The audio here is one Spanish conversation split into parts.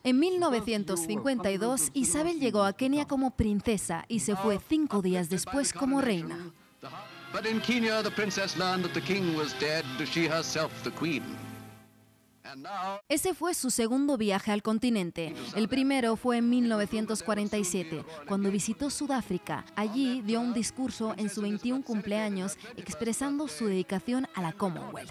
En 1952, Isabel llegó a Kenia como princesa y se fue 5 días después como reina. But in Kenya, the princess learned that the king was dead, she herself the queen. Ese fue su segundo viaje al continente. El primero fue en 1947, cuando visitó Sudáfrica. Allí dio un discurso en su 21 cumpleaños expresando su dedicación a la Commonwealth.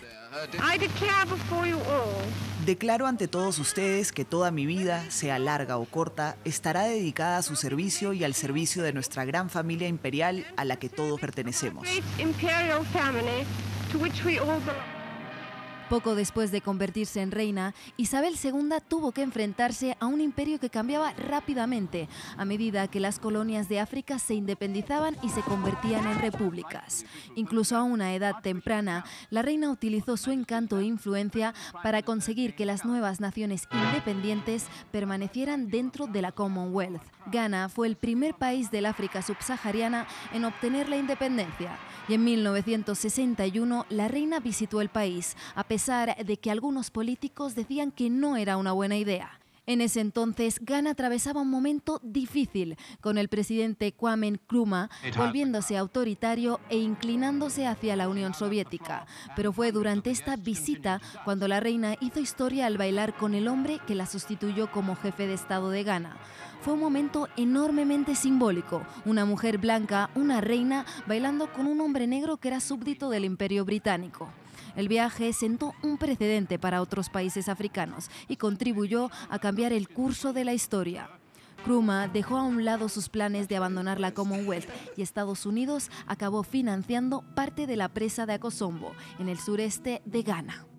Declaro ante todos ustedes que toda mi vida, sea larga o corta, estará dedicada a su servicio y al servicio de nuestra gran familia imperial a la que todos pertenecemos. Poco después de convertirse en reina, Isabel II tuvo que enfrentarse a un imperio que cambiaba rápidamente a medida que las colonias de África se independizaban y se convertían en repúblicas. Incluso a una edad temprana, la reina utilizó su encanto e influencia para conseguir que las nuevas naciones independientes permanecieran dentro de la Commonwealth. Ghana fue el primer país del África subsahariana en obtener la independencia. Y en 1961 la reina visitó el país, a pesar de que algunos políticos decían que no era una buena idea. En ese entonces, Ghana atravesaba un momento difícil, con el presidente Kwame Nkrumah volviéndose autoritario e inclinándose hacia la Unión Soviética. Pero fue durante esta visita cuando la reina hizo historia al bailar con el hombre que la sustituyó como jefe de Estado de Ghana. Fue un momento enormemente simbólico, una mujer blanca, una reina, bailando con un hombre negro que era súbdito del Imperio Británico. El viaje sentó un precedente para otros países africanos y contribuyó a cambiar el curso de la historia. Nkrumah dejó a un lado sus planes de abandonar la Commonwealth y Estados Unidos acabó financiando parte de la presa de Akosombo, en el sureste de Ghana.